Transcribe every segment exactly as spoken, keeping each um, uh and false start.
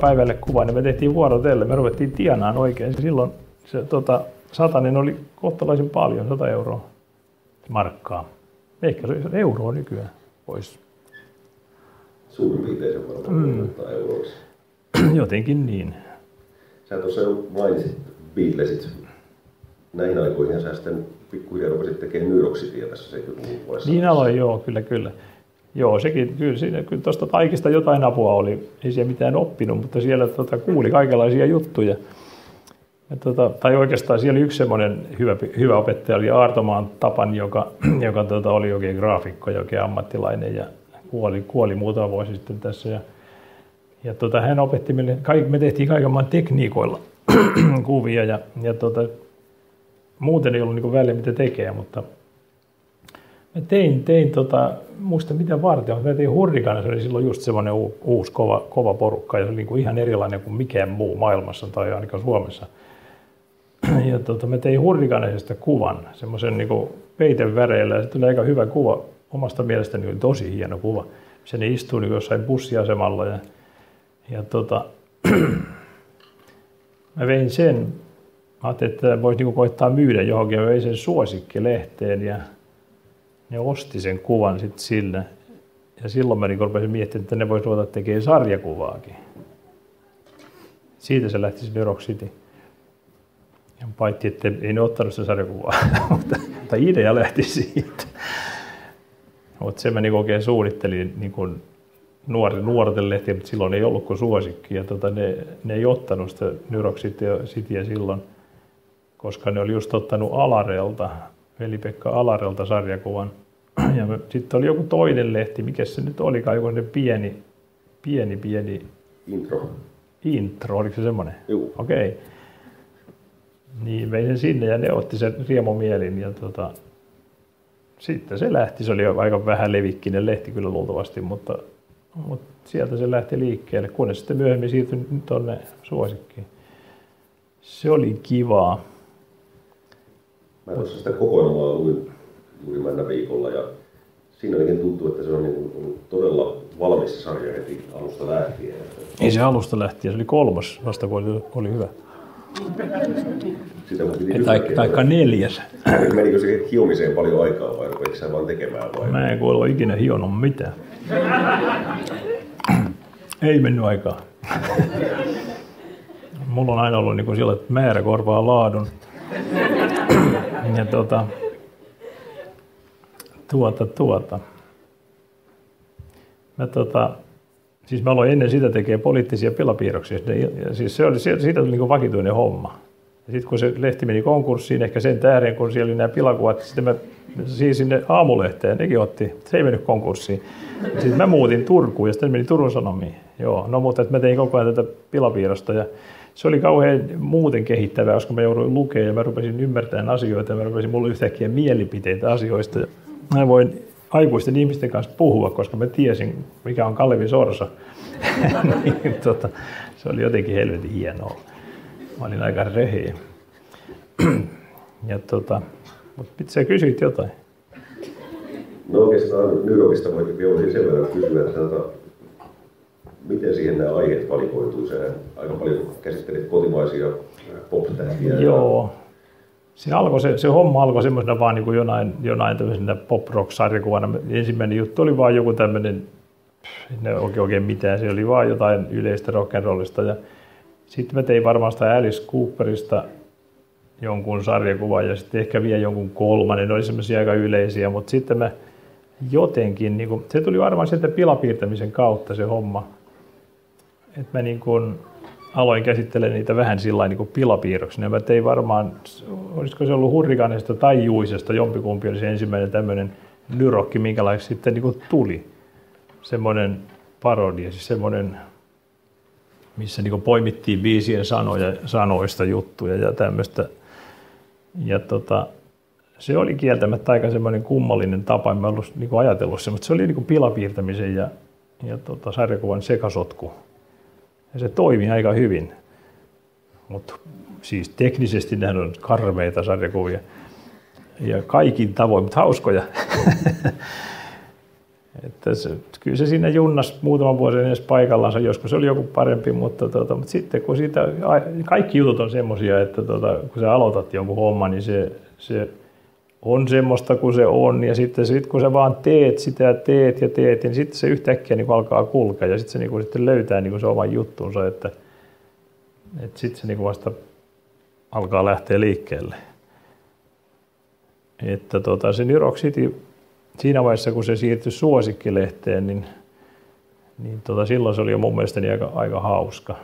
päivälle kuvan, niin me tehtiin vuorotelle. Me ruvettiin tienaan oikein. Silloin se tota, satanen oli kohtalaisen paljon, sata euroa markkaa. Ehkä se on euroa nykyään pois. Suurin piirtein se varmaan mm. euroiksi. Jotenkin niin. Sä tuossa jo mainitsit Beatlesit. Näihin aikoihin sä sitten pikkuhiljaa rupesit tekemään New York Cityä tässä seitsemänkymmentäluvun vuodessa. Niin aloin, joo, kyllä, kyllä. Joo, sekin, kyllä, siinä, kyllä tuosta taikista jotain apua oli. Ei siellä mitään oppinut, mutta siellä tota, kuuli kaikenlaisia juttuja. Ja, tota, tai oikeastaan siellä oli yksi semmoinen hyvä, hyvä opettaja, oli Aartomaan Tapan, joka, joka tota, oli oikein graafikko ja oikein ammattilainen ja kuoli, kuoli muutama vuosi sitten tässä. Ja, ja tota, hän opetti meille, kaik, me tehtiin kaiken maan tekniikoilla kuvia ja, ja tota, muuten ei ollut niin kuin väliä mitä tekee, mutta mä tein, tein tota, muista mitä varten, mutta mä tein Hurrikaana, se oli silloin just semmoinen u, uusi kova, kova porukka ja se oli niin kuin ihan erilainen kuin mikään muu maailmassa tai ainakaan Suomessa. Ja tota, mä tein Hurrikaanista kuvan, semmoisen niin kuin peiteväreillä ja se tuli aika hyvä kuva, omasta mielestäni oli tosi hieno kuva. Se ne istui niin jossain bussiasemalla ja, ja tota, mä vein sen, mä ajattelin, että voisi niin koittaa myydä johonkin, mä vein sen Suosikkilehteen ja ne osti sen kuvan sitten sille. Ja silloin mä niin rupesin miettimään, että ne voisi ruveta tekemään sarjakuvaakin. Siitä se lähti se New York City. Ja paitsi, että ei ne ottanut sitä sarjakuvaa, mutta idea lähti siitä. Mutta sen mä niin oikein suunnittelin niin kuin nuori, nuorten lehtiä, mutta silloin ei ollut kuin Suosikki. Ja tota, ne, ne ei ottanut sitä New York Cityä silloin, koska ne oli just ottanut Alarelta, Veli-Pekka Alarelta sarjakuvan. Ja sitten oli joku toinen lehti, mikä se nyt olikaan, joku se pieni, pieni, pieni... Intro. Intro, oliko se semmoinen? Joo. Okei. Okay. Niin vein sen sinne ja ne otti sen riemumielin ja tota, sitten se lähti. Se oli aika vähän levikkinen lehti kyllä luultavasti, mutta, mutta sieltä se lähti liikkeelle, kunnes sitten myöhemmin siirtyi tuonne Suosikkiin. Se oli kivaa. Mä tuossa sitä kokoelmaa luin juuri mennä viikolla ja siinä ainakin tuntuu, että se on niin todella valmis sarja heti alusta lähtien. Ei se alusta lähtien, se oli kolmas vasta kun oli, oli hyvä. Sitä mun piti tai, taikka neljäs. Menikö se hiomiseen paljon aikaa vai rupeeko sä vaan tekemään vai? Mä en kuule ole ikinä hionut mitään. Ei mennyt aikaa. Mulla on aina ollut niin kuin sillä, että määrä korvaa laadun. Ja tuota, tuota, tuota. Mä tota, siis mä aloin ennen sitä tekee poliittisia pilapiirroksia. Ja siis se oli, siitä tuli niin kuin vakituinen homma. Ja sitten kun se lehti meni konkurssiin, ehkä sen tähden, kun siellä oli nämä pilakuvat, sitten mä siirsin sinne Aamulehteen, nekin otti. Se ei mennyt konkurssiin. Sitten mä muutin Turkuun ja sitten meni Turun Sanomiin. Joo, no mutta mä tein koko ajan tätä pilapiirrosta ja se oli kauhean muuten kehittävää, koska mä jouduin lukemaan ja mä rupesin ymmärtämään asioita ja mä rupesin mulla yhtäkkiä mielipiteitä asioista. Mä voin aikuisten ihmisten kanssa puhua, koska mä tiesin, mikä on Kalevi Sorsa. niin, tota, se oli jotenkin helvetin hienoa. Mä olin aika reheä. ja tota, mutta pitää sä kysyit jotain. No oikeastaan New Yorkista voikin vielä sen verran kysyä, että tota, miten siihen nämä aiheet valikoituu? Sä aika paljon käsittelit kotimaisia pop-tähtiä. Joo. Se, alkoi, se, se homma alkoi semmoisena vaan niin kuin jonain, jonain tämmöisenä pop-rock-sarjakuvana. Ensimmäinen juttu oli vaan joku tämmöinen, ei oikein, oikein mitään, se oli vaan jotain yleistä rock'n'rollista. Ja sitten mä tein varmaan sitä Alice Cooperista jonkun sarjakuvan ja sitten ehkä vielä jonkun kolmannen, ne oli semmoisia aika yleisiä, mutta sitten mä jotenkin, niin kuin, se tuli varmaan sieltä pilapiirtämisen kautta se homma, että mä niin kuin aloin käsittelemään niitä vähän sillä niin kuin pilapiirroksena. Mä tein varmaan, olisiko se ollut Hurrikaanista tai Juisesta, jompikumpi oli se ensimmäinen tämmöinen nyrokki, minkälaiksi sitten niin kuin tuli. Semmoinen parodia, siis semmoinen, missä niin kuin poimittiin biisien sanoja, sanoista juttuja ja tämmöistä. Ja tota, se oli kieltämättä aika semmoinen kummallinen tapa, en mä ollut niin kuin ajatellut se, mutta se oli niin kuin pilapiirtämisen ja, ja tota, sarjakuvan sekasotku. Ja se toimi aika hyvin, mutta siis teknisesti nehän on karmeita sarjakuvia ja kaikin tavoin, mutta hauskoja. Että se, kyllä se siinä junnas muutaman vuoden edes paikallaan, joskus oli joku parempi, mutta, tota, mutta sitten kun siitä, kaikki jutut on semmoisia, että tota, kun sä aloitat jonkun homman, niin se, se on semmoista kuin se on, ja sitten sit, kun sä vaan teet sitä ja teet ja teet, niin sitten se yhtäkkiä niin alkaa kulkea, ja sitten se niin sitten löytää niin se oman juttunsa, että, että sitten se niin vasta alkaa lähteä liikkeelle. Että tota, se New York City, siinä vaiheessa kun se siirtyi Suosikkilehteen, niin, niin tota, silloin se oli jo mun mielestäni aika, aika hauska.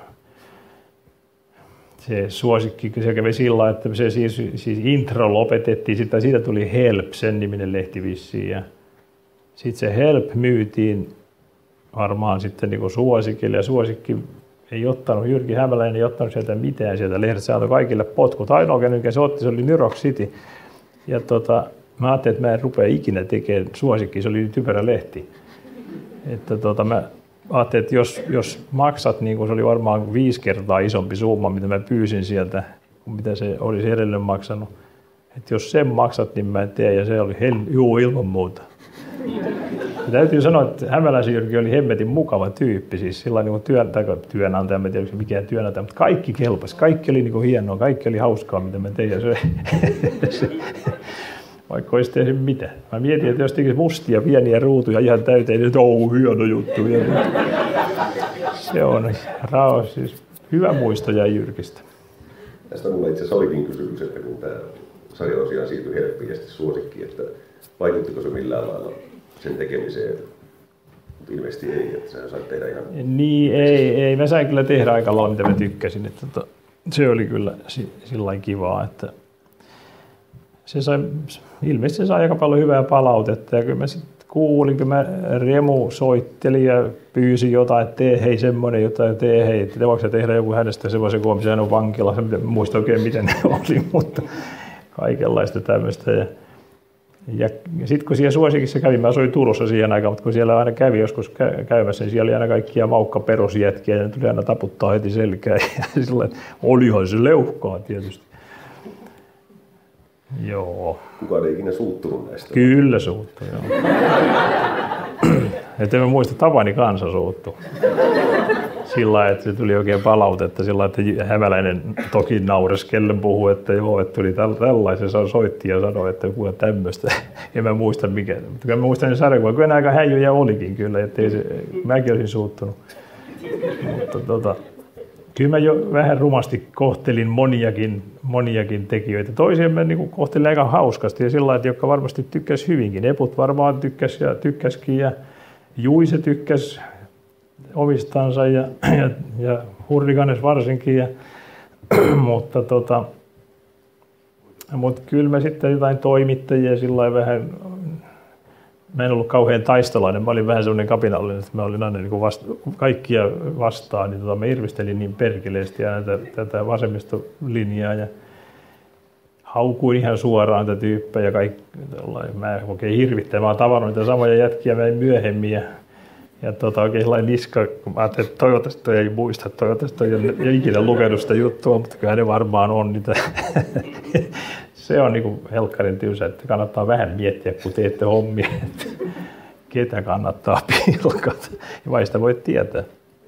Se Suosikki, se kävi sillä, että se siis, siis intro lopetettiin, sitten siitä tuli Help, sen niminen lehti vissiin. Ja sitten se Help myytiin varmaan sitten niin kuin Suosikille, ja Suosikki ei ottanut, Jyrki Hämäläinen ei ottanut sieltä mitään sieltä lehdestä, se antoi kaikille potkut. Ainoa, mikä se otti, se oli New York City. Ja tota, mä ajattelin, että mä en rupea ikinä tekemään Suosikkiä, se oli typerä lehti. Että tota, mä ajattelin, että jos, jos maksat, niin kun se oli varmaan viisi kertaa isompi summa, mitä mä pyysin sieltä, kuin mitä se olisi edelleen maksanut. Että jos sen maksat, niin mä en tee, ja se oli hel... juu, ilman muuta. Ja täytyy sanoa, että Hämäläisen Jyrki oli hemmetin mukava tyyppi, siis sillä niin työn, työnantaja, en tiedä mikään työnantaja, mutta kaikki kelpasi, kaikki oli niin hienoa, kaikki oli hauskaa, mitä mä tein, ja se, se, vaikka olisi tehnyt mitä. Mä mietin, että jos tekisi mustia pieniä ruutuja ihan täyteen, niin on hieno juttu. Se on rao, siis hyvä muisto jäi Jyrkistä. Tästä mulla itse asiassa olikin kysymys, että kun tämä sarja tosiaan siirtyi Helppiin ja sitten Suosikkiin, että vaikuttiko se millään lailla sen tekemiseen? Mutta ilmeisesti ei, että sä sait tehdä ihan... Niin, ei, ei. Mä sain kyllä tehdä aika lailla, mitä mä tykkäsin. Että, että, se oli kyllä sillain kivaa, että se sai, ilmeisesti se sai aika paljon hyvää palautetta. Ja kyllä mä sitten kuulin, kun mä Remu soitteli ja pyysi jotain, että tee hei semmoinen jotain, tee hei, että voiko sä tehdä joku hänestä semmoisen kuin hän on vankilassa. En muista oikein, miten ne oli, mutta kaikenlaista tämmöistä. Ja, ja sitten kun siellä Suosikissa kävin, mä asuin Turussa siihen aikaan, mutta kun siellä aina kävi joskus käymässä, niin siellä oli aina kaikkia maukka perusjätkiä ja ne tuli aina taputtaa heti selkään. Ja sillä olihan se leuhkaa tietysti. Joo. Kukaan ei ikinä suuttunut näistä? Kyllä suuttu, joo. Että mä muista, Tapani kanssa suuttu. Sillä lailla, että se tuli oikein palautetta, sillä lailla, että Hämäläinen toki naureskellen puhui, että joo, että tuli tällaisen, soitti ja sanoi, että kuule tämmöistä. En mä muista mikä, mutta kyllä mä muistan ne sarjakuvat, kyllä aika häijyjä olikin kyllä, ettei se, mäkin olisin suuttunut. Mutta tota, kyllä mä jo vähän rumasti kohtelin moniakin, moniakin tekijöitä. Toisia mä niin kohtelin aika hauskasti ja sillä lailla, että jotka varmasti tykkäs hyvinkin. Eput varmaan tykkäs ja tykkäskin ja Juise tykkäs omistansa ja, ja, ja Hurrikanes varsinkin. Ja, mutta, tota, mutta kyllä mä sitten jotain toimittajia sillä lailla vähän, mä en ollut kauhean taistolainen, mä olin vähän sellainen kapinallinen, että mä olin aina niin vasta, kaikkia vastaan, niin tota, mä irvistelin niin perkeleesti ja näitä, tätä vasemmistolinjaa ja haukuin ihan suoraan tätä tyyppejä ja kaikki, mä oikein hirvittäin, mä oon tavannut niitä samoja jätkiä mä myöhemmin ja, ja tota, oikein sellainen niska, kun mä ajattelin, että toivottavasti toi ei muista, toivottavasti toi ei ole ikinä lukenut sitä juttua, mutta kyllä ne varmaan on niitä. Se on niin helkkarin tylsä, että kannattaa vähän miettiä, kun teette hommia, että ketä kannattaa pilkata. Vai sitä voit tietää.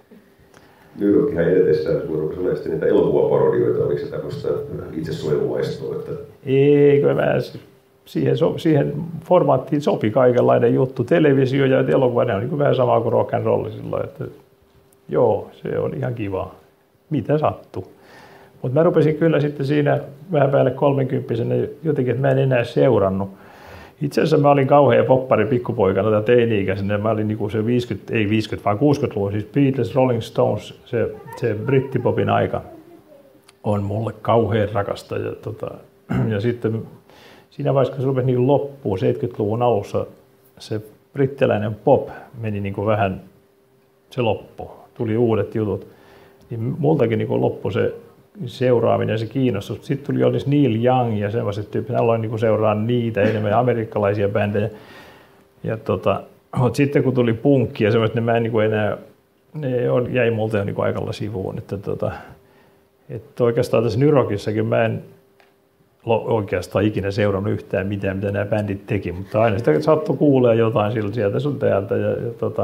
New Yorkhan edetessään suuruksessa näistä niitä elokuvaparodioita, oliko se tämmöistä itsesuojeluvaistoa? Että... Eikö mä siihen, siihen formaattiin sopi kaikenlainen juttu. Televisio ja elokuva, ne on niin vähän samaa kuin rock and roll silloin, että joo, se on ihan kiva. Mitä sattuu. Mutta mä rupesin kyllä sitten siinä vähän päälle kolmenkymppisenä jotenkin, että mä en enää seurannut. Itse asiassa mä olin kauhea poppari pikkupoikana tai teini-ikäisenä. Mä olin niinku se viisikymmentä, ei viisikymmentä, vaan kuusikymmentäluvun, siis Beatles, Rolling Stones, se, se brittipopin aika on mulle kauhean rakasta. Ja, tota, ja sitten siinä vaiheessa, kun se rupesi niin loppuun, seitsemänkymmentäluvun alussa, se brittiläinen pop meni niinku vähän, se loppu, tuli uudet jutut. Niin multakin niinku loppui se seuraaminen ja se kiinnostus. Sitten tuli olisi Neil Young ja sellaiset tyypit. Aloin niin seuraa niitä enemmän amerikkalaisia bändejä. Ja tota, mutta sitten kun tuli punkki ja sellaiset, niin mä en niin enää, ne jäi multa jo niin aikalla sivuun. Että tota, että oikeastaan tässä New Yorkissakin mä en, oikeastaan ikinä seurannut yhtään mitään, mitä nämä bändit teki, mutta aina sitä saattoi kuulla jotain sieltä sun täältä ja, ja, tota,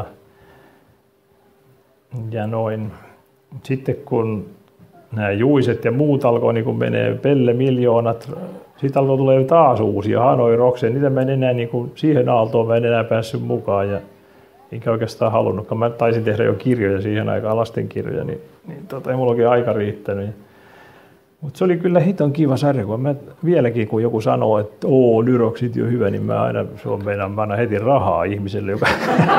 ja noin. Sitten kun nämä Juiset ja muut alkoi niin kun menee Pelle Miljoonat, sitten alkoi tulla taas uusia Hanoi Rocksia, niitä mä en enää niin kuin, siihen aaltoon mä en enää päässyt mukaan ja enkä oikeastaan halunnutkaan. Mä taisin tehdä jo kirjoja siihen aikaan, lastenkirjoja, niin, niin tota, ei mulla oikein aika riittänyt. Mutta se oli kyllä hiton kiva sarjakuva. Mä vieläkin kun joku sanoo, että oo, Nyroksit on hyvä, niin mä aina, se on meidän, mä annan heti rahaa ihmiselle, joka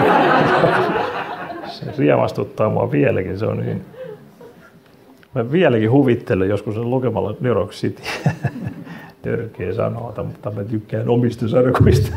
se riemastuttaa mua vieläkin. Se on niin. Mä vieläkin huvittelen joskus lukemalla Nyroksit. Törkeä sanota, mutta mä tykkään omista sarjakuvista.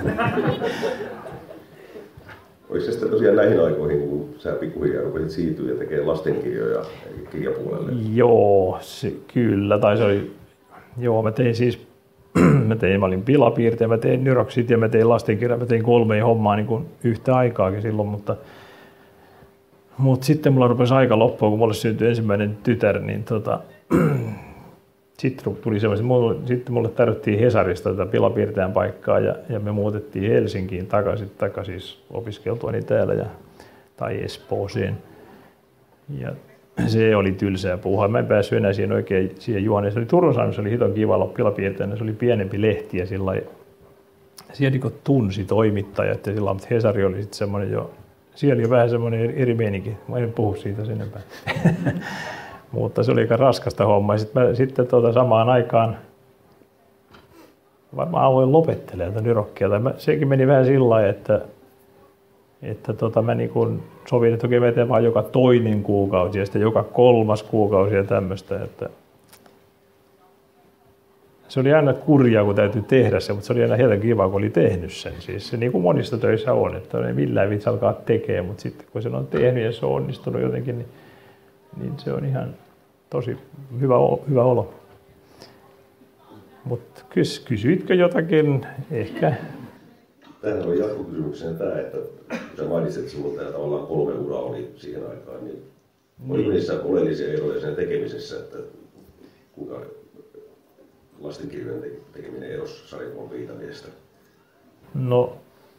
Oliko se sitten tosiaan näihin aikoihin, kun sä pikkuhiljaa rupesit siirtyä ja tekemään lastenkirjoja kirjapuolelle? Joo, se, kyllä. Tai se oli, joo, mä tein siis, mä tein, mä olin pilapiirtejä, mä tein Nyroksit ja mä tein lastenkirjaa, mä tein kolmea hommaa niin kuin yhtä aikaakin silloin, mutta, mutta sitten mulla rupesi aika loppua, kun mulle syntyi ensimmäinen tytär, niin tota, sitten tuli semmoinen, mulle, sitten mulle tarvittiin Hesarista tätä pilapiirtäjän paikkaa ja, ja me muutettiin Helsinkiin takaisin, takaisin siis opiskeltuani täällä ja, tai Espooseen. Ja se oli tylsää puuhaa. Mä en päässyt enää siihen oikein siihen juoneen. Se oli Turun Sanomissa, oli hiton kiva olla pilapiirtäjänä. Se oli pienempi lehti ja sillä siellä niin tunsi toimittajat ja sillä, mutta Hesari oli sitten semmoinen jo, siellä oli vähän semmoinen eri meininki. Mä en puhu siitä sen enempää. Mutta se oli aika raskasta hommaa. Sitten, mä, sitten tuota, samaan aikaan varmaan aloin lopettelemaan tätä Nyrokkia. Sekin meni vähän sillä lailla, että, että tota, mä niin kun sovin, että okei, mä teen vaan joka toinen kuukausi ja sitten joka kolmas kuukausi ja tämmöistä. Että se oli aina kurjaa, kun täytyy tehdä se, mutta se oli aina hieman kiva, kun oli tehnyt sen. Siis se niin kuin monissa töissä on, että ei millään vitsi alkaa tekemään, mutta sitten kun sen on tehnyt ja se on onnistunut jotenkin, niin niin se on ihan tosi hyvä, hyvä olo. Mutta kys, kysyitkö jotakin? Ehkä. Tähän oli jatkokysymyksenä tämä, että kun sä mainitsit, että sinulla tämä tavallaan kolme uraa oli siihen aikaan, niin oliko niissä oleellisia eroja siinä tekemisessä, että kuinka lastenkirjojen tekeminen erosi sarjakuvan piirtämisestä? No,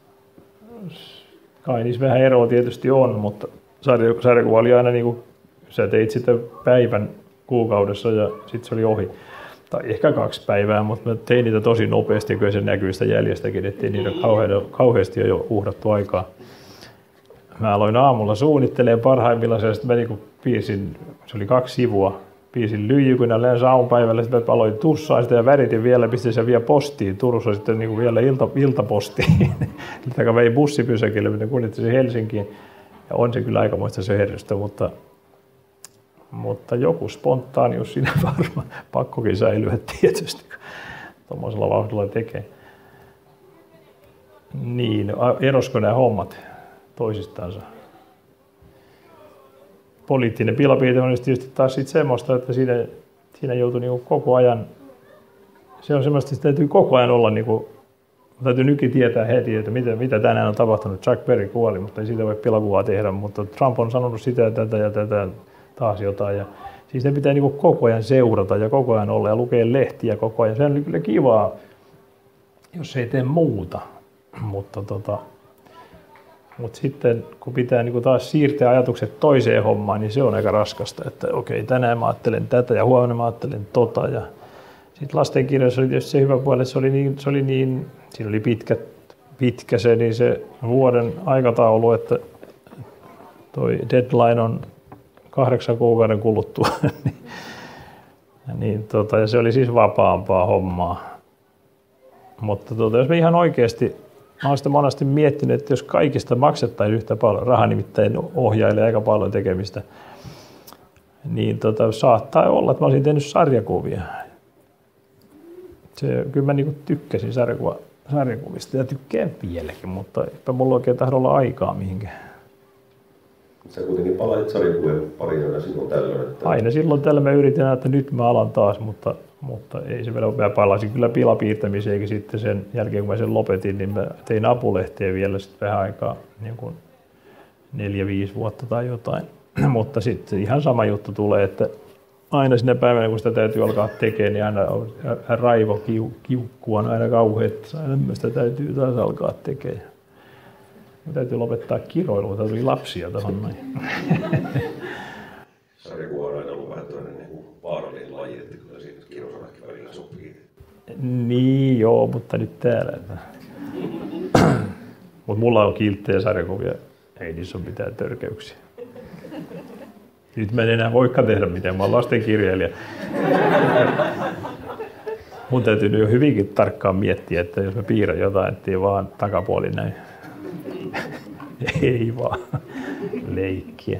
kai niissä vähän eroa tietysti on, mutta sarjakuva oli aina niin kuin sä teit sitä päivän kuukaudessa ja sitten se oli ohi. Tai ehkä kaksi päivää, mutta mä tein niitä tosi nopeasti, kun se näkyy sitä jäljestäkin, ettei niitä kauheasti jo uhrattu aikaa. Mä aloin aamulla suunnittelemaan parhaimmillaan ja sitten mä niinku piirsin, se oli kaksi sivua, piirsin lyijykynällä aamupäivällä, sitten mä aloin tussaa sitä ja väritin vielä, pistin sen vielä postiin Turussa sitten niinku vielä ilta, iltapostiin. Eli vei bussipysäkille, mitä kuljettaisin Helsinkiin. Ja on se kyllä aikamoista se herrystä, mutta Mutta joku spontaanius siinä varmaan pakkokin säilyä tietysti, kun tuommoisella vauhdilla tekee. Niin, erosko nämä hommat toisistansa? Poliittinen pilapiirtäminen on tietysti taas sit semmoista, että siinä, siinä joutuu niinku koko ajan, se on semmoista, että täytyy koko ajan olla, niinku, täytyy nytkin tietää heti, että mitä, mitä tänään on tapahtunut. Jack Berry kuoli, mutta ei siitä voi pilakuvaa tehdä, mutta Trump on sanonut sitä ja tätä ja tätä. Taas jotain. Ja siis ne pitää niin koko ajan seurata ja koko ajan olla ja lukea lehtiä koko ajan. Se on kyllä kivaa, jos ei tee muuta. Mutta, tota, mutta sitten kun pitää niin taas siirtää ajatukset toiseen hommaan, niin se on aika raskasta. Että okei, tänään mä ajattelen tätä ja huomenna mä ajattelen tota. Ja sitten lastenkirjassa oli tietysti se hyvä puoli, että se oli niin, se oli niin siinä oli pitkä, pitkä se, niin se vuoden aikataulu, että toi deadline on kahdeksan kuukauden kuluttua, niin, tota, ja se oli siis vapaampaa hommaa. Mutta tota, jos me ihan oikeasti, mä olen sitä monesti miettinyt, että jos kaikista maksettaisiin yhtä paljon, raha nimittäin ohjailee aika paljon tekemistä, niin tota, saattaa olla, että mä olisin tehnyt sarjakuvia. Se, kyllä mä niinku tykkäsin sarjakuva, sarjakuvista ja tykkään vieläkin, mutta eipä mulla oikein tahdo olla aikaa mihinkään. Sä kuitenkin palait sarjakuvien pariin aina silloin tällöin. Että... Aina silloin tällä mä yritin, että nyt mä alan taas, mutta, mutta ei se vielä. Mä palasin kyllä pilapiirtämiseenkin sitten sen jälkeen, kun mä sen lopetin, niin mä tein apulehtiä vielä sitten vähän aikaa, niin kuin neljä, viisi vuotta tai jotain. Mutta sitten ihan sama juttu tulee, että aina sinä päivänä, kun sitä täytyy alkaa tekemään, niin aina raivo kiukkuu on aina kauhean, että sitä täytyy taas alkaa tekemään. Mä täytyy lopettaa kiroilua, tuli lapsia tuohon noin. Sarjakuva on aina ollut vähän toinen niin vaarallinen laji, että kyllä siitä kirosanatkin välillä sopii. Niin joo, mutta nyt täällä. Mutta mulla on kilttejä sarjakuvia, ei niissä ole mitään törkeyksiä. Nyt mä en enää voikaan tehdä mitään, mä oon lastenkirjailija. Mun täytyy nyt jo hyvinkin tarkkaan miettiä, että jos mä piirrän jotain, ettei vaan takapuoli näin. Ei vaan leikkiä.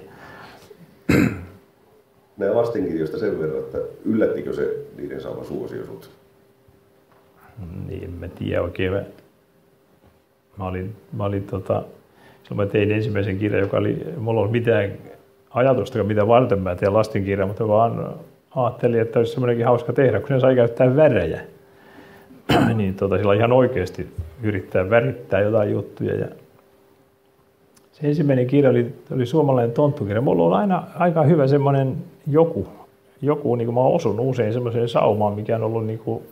Nämä lastenkirjoista sen verran, että yllättikö se niiden saama suosio sut? Niin, en mä tiedä oikein. Mä, mä olin, mä olin tota, silloin mä tein ensimmäisen kirjan, joka oli, mulla ei ollut mitään ajatusta, mitä varten mä teen lastenkirjan, mutta vaan ajattelin, että olisi semmoinenkin hauska tehdä, kun sen sai käyttää värejä. Niin tota, sillä ihan oikeasti yrittää värittää jotain juttuja. Ja se ensimmäinen kirja oli, oli suomalainen tonttukirja. Mulla on aina aika hyvä semmoinen joku, joku niin kuin mä oon osunut usein semmoiseen saumaan, mikä on ollut niin kuin,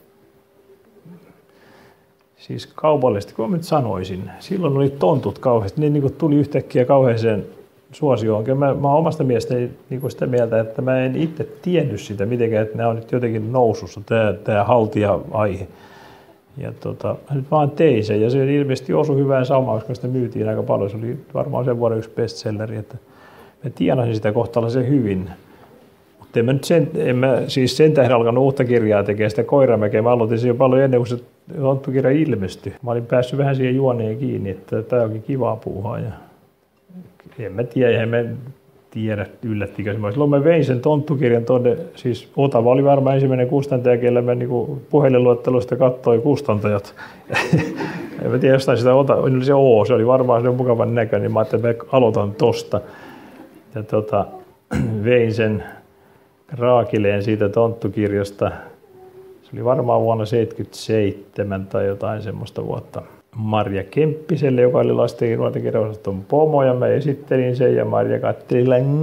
siis kaupallisesti, kun mä nyt sanoisin, silloin oli tontut kauheasti, ne niin kuin tuli yhtäkkiä kauheeseen suosioon. Mä, mä oon omasta mielestäni niin kuin sitä mieltä, että mä en itse tiennyt sitä mitenkään, että nämä on nyt jotenkin nousussa, tämä, tämä haltija-aihe. Ja tota, nyt vaan tein sen, ja se ilmeisesti osui hyvään saumaan, koska sitä myytiin aika paljon. Se oli varmaan sen vuoden yksi bestselleri, että mä tienasin sitä kohtalaisen hyvin. Mutta en mä nyt sen, en mä siis sen tähden alkanut uutta kirjaa tekemään sitä Koiramäkeä. Mä aloitin sen jo paljon ennen kuin se tonttukirja ilmestyi. Mä olin päässyt vähän siihen juoneen kiinni, että tämä onkin kivaa puuhaa. Ja en mä tiedä, en mä tiedä yllättikö se. Silloin mä vein sen tonttukirjan tuonne, siis Otava oli varmaan ensimmäinen kustantaja, kelle mä niinku puhelinluettelosta kattoi kustantajat. En mä tiedä, jostain sitä Otava, oli se O, se oli varmaan se mukavan näköinen, niin mä ajattelin, että mä aloitan tosta. Ja tota, vein sen raakileen siitä tonttukirjasta. Se oli varmaan vuonna seitsemänkymmentäseitsemän tai jotain semmoista vuotta. Marja Kemppiselle, joka oli lasten ja nuorten kirjaosaston pomo, ja mä esittelin sen, ja Marja katteli,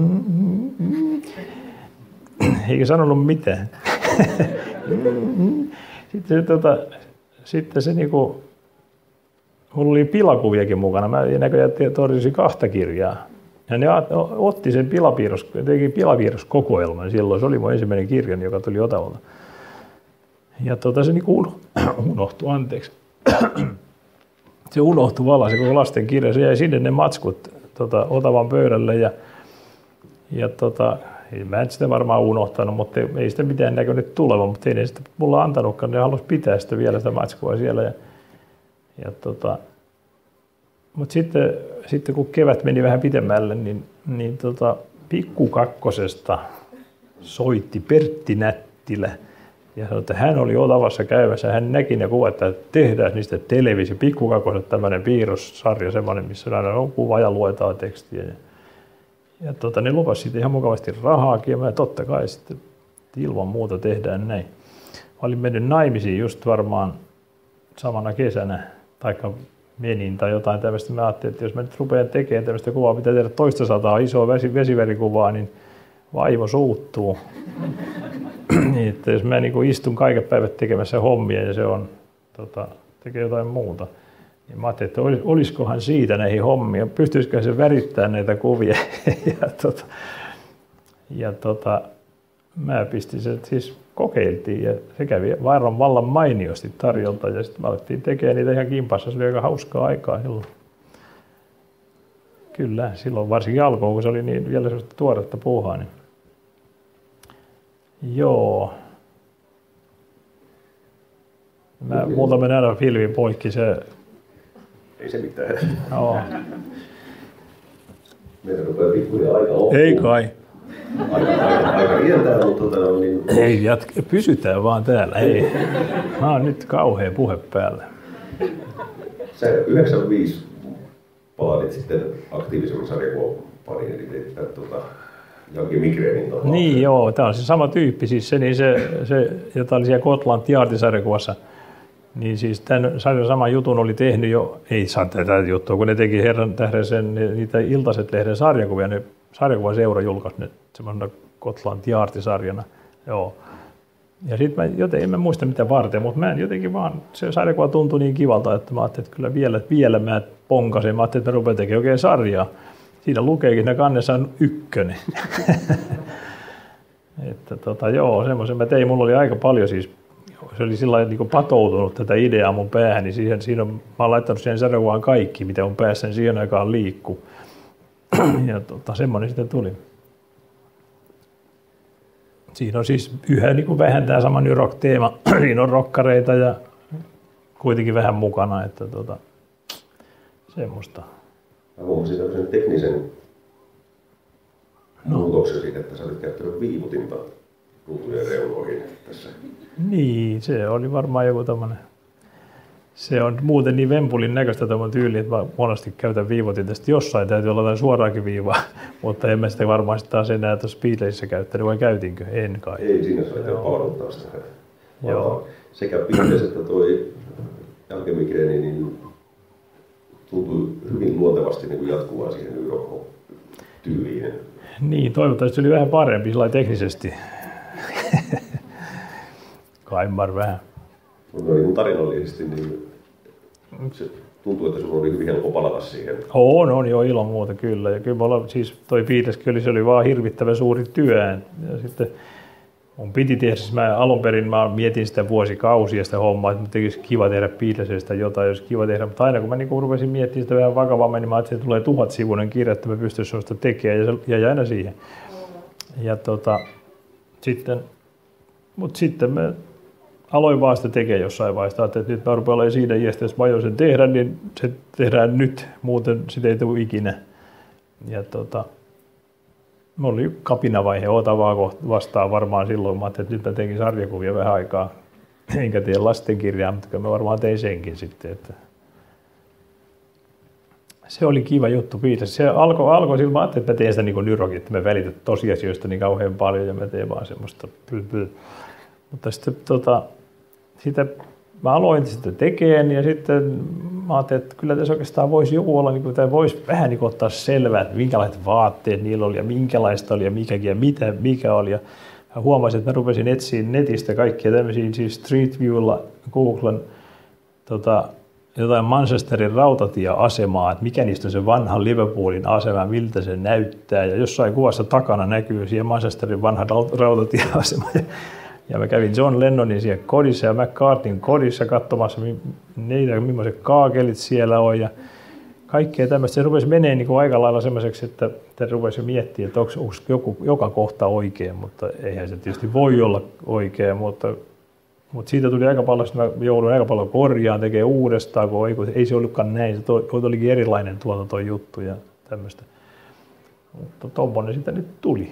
eikä sanonut mitään. Sitten se, tota, sitten se niinku, mulla oli pilakuviakin mukana, mä näköjään torjusin kahta kirjaa. Ja ne otti sen pilapiirros, teki pilapiirroskokoelman silloin, se oli mun ensimmäinen kirjani, joka tuli Otavalta. Ja tota, se niinku unohtui, anteeksi. Se unohtui vallan, se koko lasten kirja, se jäi sinne ne matskut tota, Otavan pöydälle ja, ja tota, mä en sitä varmaan unohtanut, mutta ei, ei sitä mitään näkynyt tulevan, mutta ei ne sitä mulla antanutkaan, ne halusi pitää sitä vielä sitä matskua siellä. Ja, ja tota, mutta sitten, sitten kun kevät meni vähän pitemmälle, niin, niin tota, Pikku Kakkosesta soitti Pertti Nättilä. Ja sanoi, että hän oli Otavassa käymässä, hän näki ne kuvat, että tehdään niistä televisio, Pikku Kakkoset, tämmöinen piirrossarja, semmoinen, missä aina on kuva ja luetaan tekstiä. Ja, ja tota, ne lupasivat siitä ihan mukavasti rahaakin, ja mä totta kai sitten ilman muuta tehdään näin. Mä olin mennyt naimisiin just varmaan samana kesänä, taikka menin tai jotain tämmöistä. Mä ajattelin, että jos mä nyt rupean tekemään tämmöistä kuvaa, pitää tehdä toista sataa isoa vesivärikuvaa, niin vaimo suuttuu. Niin, että jos mä niin istun kaiken päivät tekemässä hommia ja se on, tota, tekee jotain muuta, niin mä ajattelin, että olis, olisikohan siitä näihin hommia, pystyisikö se värittämään näitä kuvia. ja tota, ja tota, mä pistin sen, siis kokeiltiin ja se kävi varmaan vallan mainiosti tarjolta ja sitten me alettiin tekemään niitä ihan kimpassa, se oli aika hauskaa aikaa silloin. Kyllä, silloin varsinkin alkuun, kun se oli niin vielä sellaista tuoretta puuhaa. Niin joo. Mä, multa meni aina filmin poikki se. Ei se mitään. Joo. Meillä rupeaa pikkuja aika loppuun. Ei kai. Aika, aika, aika rientää, mutta tota on niin. Ei, jatka, pysytään vaan täällä. Ei. Mä oon nyt kauhea puhe päällä. Sä yhdeksänkymmentäviisi palatit sitten aktiivisemman sarjakuvan pariin, eli teit tota Janki Migreenin tuohon. Niin joo, tää on se sama tyyppi, siis se, niin se, se jota oli siellä Gotland Yard-sarjakuvassa, niin siis tämän sarjan saman jutun oli tehnyt jo, ei saa tätä juttua, kun ne teki Herran tähden sen, niitä Iltaset-lehden sarjakuvia, ne sarjakuvan seura julkaisi ne semmoisena Gotland Yard-sarjana. Joo. Ja sitten mä joten en mä muista mitä varten, mutta mä en jotenkin vaan, se sarjakuva tuntui niin kivalta, että mä ajattelin, että kyllä vielä, vielä mä ponkasin. Mä ajattelin, että mä rupean tekemään oikein sarjaa. Siinä lukeekin, että kannessa on ykkönen. että tota, joo, semmoisen mä tein. Mulla oli aika paljon siis, se oli sillä lailla niin patoutunut tätä ideaa mun päähän, niin siihen, siinä on, mä oon laittanut siihen sarjakuvaan kaikki, mitä mun päässä siihen aikaan liikkuu. ja tota, semmoinen sitten tuli. Siinä on siis yhä niin kuin vähän tämä sama New Rock-teema. Siinä on rokkareita ja kuitenkin vähän mukana, että tota, semmoista. Mä huomasin tämmöisen teknisen no. muutoksen siitä, että sä olit käyttänyt viivutinta ruutujen reunoihin tässä. Niin, se oli varmaan joku tämmöinen. Se on muuten niin vempulin näköistä tämä tyyli, että mä monesti käytän viivotinta. Sitten jossain täytyy olla jotain suoraakin viivaa, mutta en mä sitä varmaan sitä taas enää tuossa Speedlaysissä käyttänyt, vai käytinkö? En kai. Ei, siinä sä olet palveluttaa sitä. Joo. Sekä Speedlays että toi jalkemigreeni niin tuntui hyvin luontevasti niin jatkuvaa siihen New Rock-tyyliin. Niin, toivottavasti se oli vähän parempi sillä teknisesti. Kaimar vähän. No niin tarinallisesti, niin se tuntuu, että sinulla oli hyvin helppo palata siihen. On, on jo ilman muuta kyllä. Ja kyllä mulla, siis toi Beatles, se oli vaan hirvittävä suuri työ. Ja sitten mun piti tehdä, siis mä alun perin mä mietin sitä vuosikausia sitä hommaa, että tekisi kiva tehdä Beatlesista jotain, jos kiva tehdä. Mutta aina kun mä niin rupesin miettimään sitä vähän vakavammin, niin mä ajattelin, että tulee tuhat sivuinen kirja, että mä pystyisin sellaista tekemään, ja se jäi aina siihen. Ja tota, sitten, mutta sitten mä aloin vaan sitä tekemään jossain vaiheessa, että nyt mä rupean olemaan siinä iästä, jos mä aion sen tehdä, niin se tehdään nyt, muuten sitä ei tule ikinä. Ja tota, mulla oli kapinavaihe, ota vaan vastaan varmaan silloin, mä ajattelin, että nyt mä teinkin sarjakuvia vähän aikaa, enkä tee lastenkirjaa, mutta mä varmaan tein senkin sitten. Että se oli kiva juttu Beatles. Se alkoi alko silloin, mä ajattelin, että mä teen sitä niin kuin New Rock, että mä välitän tosiasioista niin kauhean paljon ja mä teen vaan semmoista pyl, pyl. Mutta sitten tota, sitä, mä aloin sitä tekemään ja sitten mä ajattelin, että kyllä tässä oikeastaan voisi joku olla, niin kuin, tai voisi vähän niin kuin ottaa selvää, että minkälaiset vaatteet niillä oli ja minkälaista oli ja mikäkin ja mitä, mikä oli. Ja mä huomasin, että mä rupesin etsiä netistä kaikkia tämmöisiä, siis Street Viewlla Googlen tota, jotain Manchesterin rautatieasemaa, että mikä niistä on se vanha Liverpoolin asema, miltä se näyttää. Ja jossain kuvassa takana näkyy siihen Manchesterin vanha rautatieasema. Ja mä kävin John Lennonin siellä kodissa ja McCartneyn kodissa katsomassa niitä, millaiset kaakelit siellä on ja kaikkea tämmöistä. Se rupesi menee niin kuin aika lailla semmoiseksi, että, että rupesi miettimään, että onko joku, joka kohta oikein, mutta eihän se tietysti voi olla oikein, mutta, mutta siitä tuli aika paljon, että mä joudun aika paljon korjaan tekemään uudestaan, kun ei, ei se ollutkaan näin, se olikin erilainen tuolta tuo juttu ja tämmöistä. Mutta tommoinen sitä nyt tuli.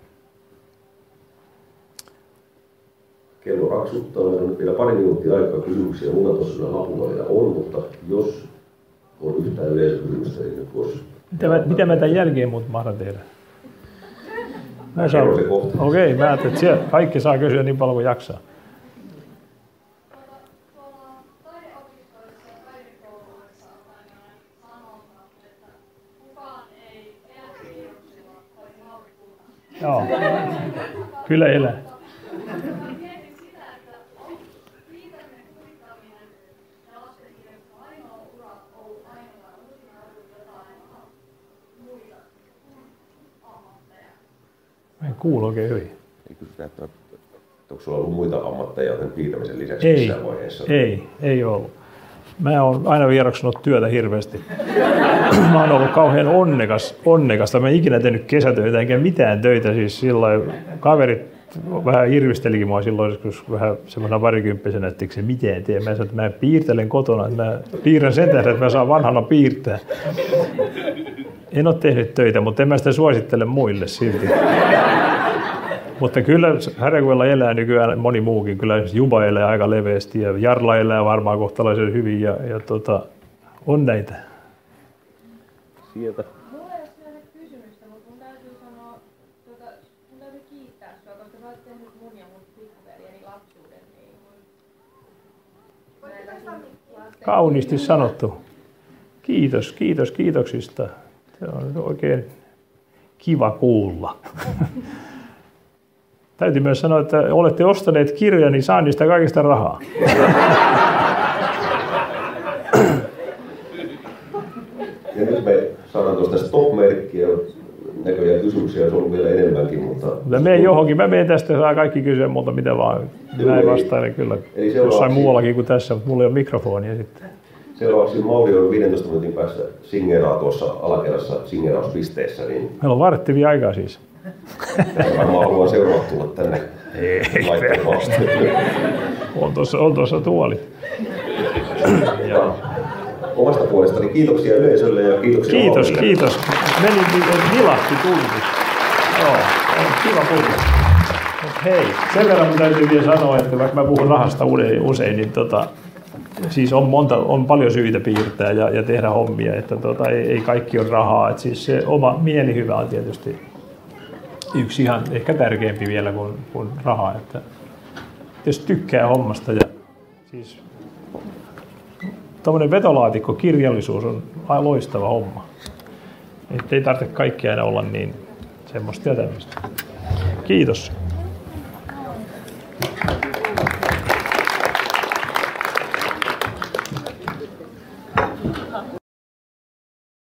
Kello raksuttaa, meillä on nyt vielä pari minuuttia aikaa kysymyksiä. Mulla tuossa lapuloja on, mutta jos on yhtään yleisökysymystä, niin nyt voisi... Mitä mä, mitä mä tämän jälkeen muut mahdan tehdä? Mä saan... Okei, okay, mä ajattelin, että siellä kaikki saa kysyä niin paljon kuin jaksaa. Joo, kyllä elää. Mä en kuulu oikein hyvin. Ei kysytä, että onko sulla ollut muita ammatteja sen piirtämisen lisäksi ei, missään vaiheessa? Ei, ei ollut. Mä oon aina vieroksunut työtä hirveästi. Mä oon ollut kauhean onnekas, onnekasta. Mä en ikinä tehnyt kesätöitä enkä mitään töitä. Siis silloin kaverit vähän hirvistelikin mua silloin, joskus vähän semmoisena parikymppisenä, että se mitään tee. Mä sanoin, että mä piirtelen kotona, että mä piirrän sen tähden, että mä saan vanhana piirtää. En ole tehnyt töitä, mutta en mä sitä suosittele muille silti. Mutta kyllä härkäkuvilla elää nykyään moni muukin. Kyllä Juba elää aika leveästi ja Jarla elää varmaan kohtalaisen hyvin ja, ja tota, on näitä. Sieltä. Mulla ei ole näitä kysymystä, mutta mun täytyy sanoa, tuota, mun täytyy kiittää sua, koska sä oot tehnyt mun ja mun pikkuveljeni lapsuuden. Niin kauniisti sanottu. Kiitos, kiitos kiitoksista. Se on oikein kiva kuulla. Täytyy myös sanoa, että olette ostaneet kirjoja, niin saan niistä kaikista rahaa. Ja nyt me saadaan tuosta stop-merkkiä. Näköjään kysymyksiä olisi ollut vielä enemmänkin, mutta... Mä menen johonkin. Mä menen tästä, saa kaikki kysyä multa mitä vaan. Mä en vastailen kyllä jossain muuallakin kuin tässä, mutta mulla ei ole mikrofonia sitten. Seuraavaksi Mauri on viidentoista minuutin päässä singeraa tuossa alakerrassa singerauspisteessä. Niin... Meillä on varttivia aikaa siis. Varmaan haluan seuraava tulla tänne laitteen vastaan. On tuossa, on tuossa tuolit. Ja omasta puolestani kiitoksia yleisölle ja kiitoksia Kiitos, Maurille. kiitos. Meni vilahti tunti. Joo, on kiva puhua. Mut hei, sen verran mun täytyy vielä sanoa, että vaikka mä puhun rahasta usein, niin tota, siis on, monta, on paljon syitä piirtää ja, ja tehdä hommia, että tota, ei, ei kaikki ole rahaa. Et siis se oma mielihyvä on tietysti yksi ihan ehkä tärkeämpi vielä kuin, kuin raha. Että jos tykkää hommasta ja siis tämmöinen vetolaatikko-kirjallisuus on loistava homma. Että ei tarvitse kaikki aina olla niin semmoista ja tämmöistä. Kiitos.